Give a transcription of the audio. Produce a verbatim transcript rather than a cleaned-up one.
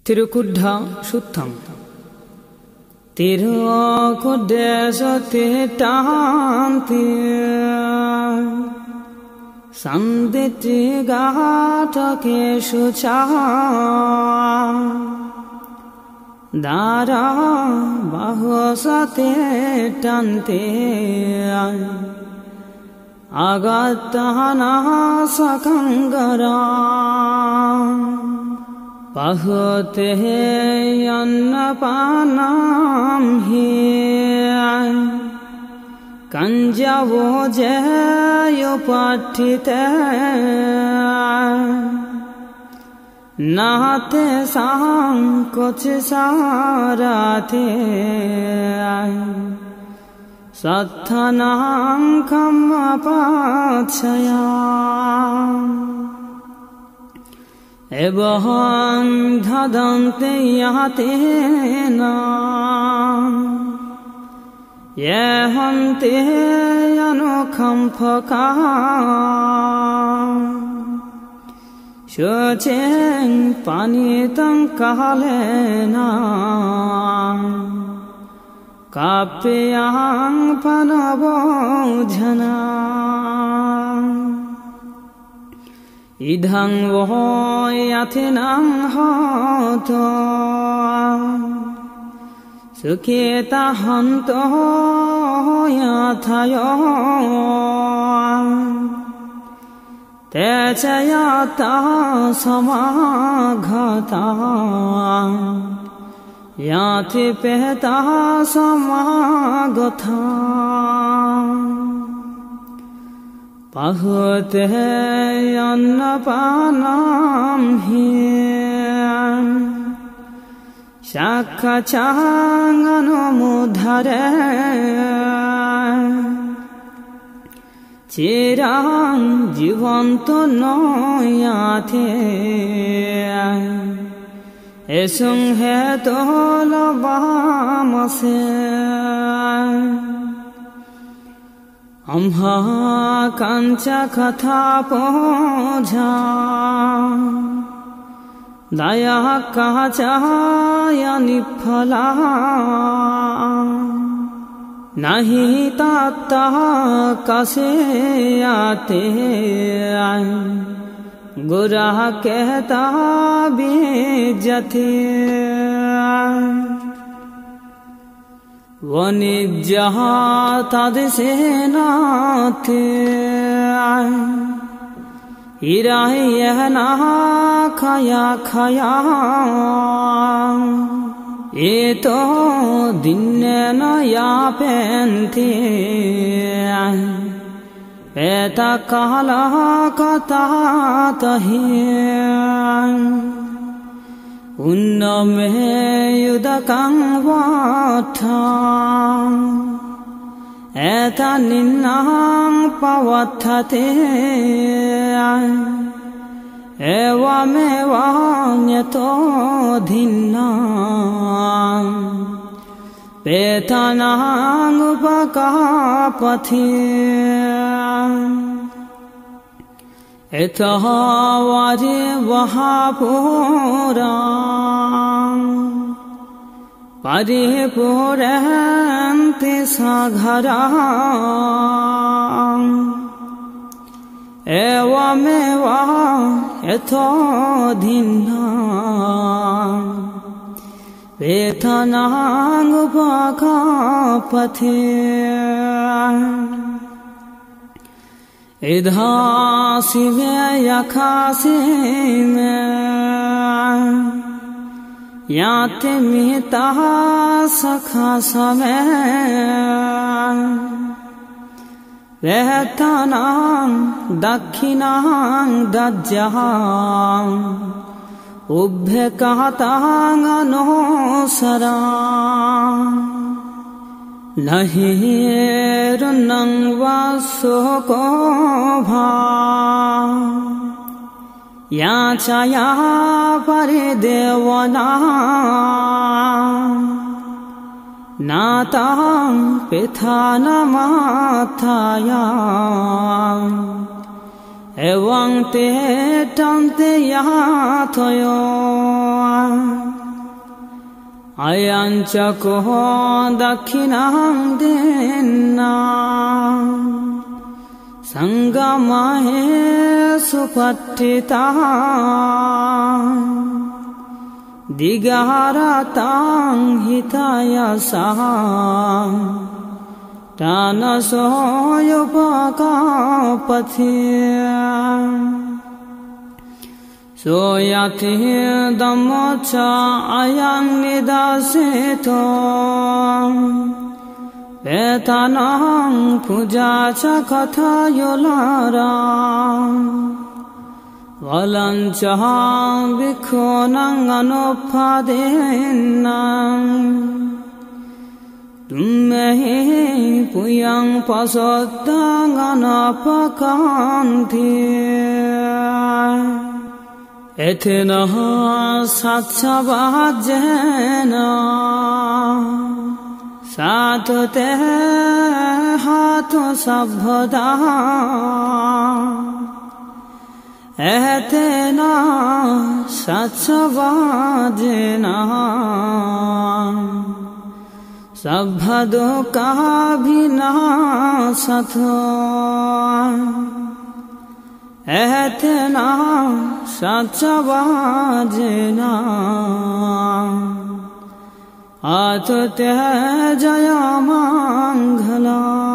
तिरुकुड्ढ शुद्धं तिरुकुड्डेशतिष्ठन्ति सन्दिट्टिघाटकेषु च दारा बहुसतिष्ठन्ति आगतानाः सकङ्गरा बहुते अन्नपानां हि कञ्जवो जयोपठिते नाते सांकोचिसाराते सत्थनां कमपाच्छया एवं धदन्ते यातेन ये हन्ते अनुकम्पका शुचिं पानितं कालेन काप्यां पनवोजना इदं वो यथिनं होतो सुखेता हन्तो यथयो ते च याता समागता याति पेता समागता बहुते अन्नपानां हि शाखाचाङ्गनुमुद्धरे चिरां जीवन्तो न याते एषुं हेतो लवामसे अम्हा काञ्चा कथा पोझा दया काचाया निफला नहीं ताता कसे आते गुरा कहता बेजते वनिज्यः तद्सेनाते इरायः नः खया खया एतो दिनेन यापन्ति एतकालः कथातहि उन्नमे युदकं वाथा एतन्निन्नां पवत्थते एवमेवान्यतो धिन्नां पेतानां उपकापथे एतः वाजे वहापुरा परिपुरन्ति सागरा एवमेव यथो धिन्नां पेतानां उपकापथे इधासी में यखासी में याते मिता सखा समय वेहतानां दक्षिणां दज्जां उभ्यकहतां अनोसरा नहीं रुन्नं वासुको भा याचया परिदेवना नातां पिथानमाथाया एवं ते टन्ते याथयो अयञ्च को दक्षिणं देन्ना संगमहे सुपठिता दिगारतां हितायसः तानसोयुपकापथे सोयति दमोच अयं निदासेतो वेतनं पूजा च कथयोलारा वलञ्च विखोनं अनुपादेन्नं तुम्मेहि पुयं पशोद्दं अनपकान्ति एतेनः सत्सवाजेन सातु ते हातु सभ्यदा एतेन सत्सवाजेन सभ्यदुःखाभिनाशतो एतेन सत्सवाजेन अतु ते जयमङ्गलम्।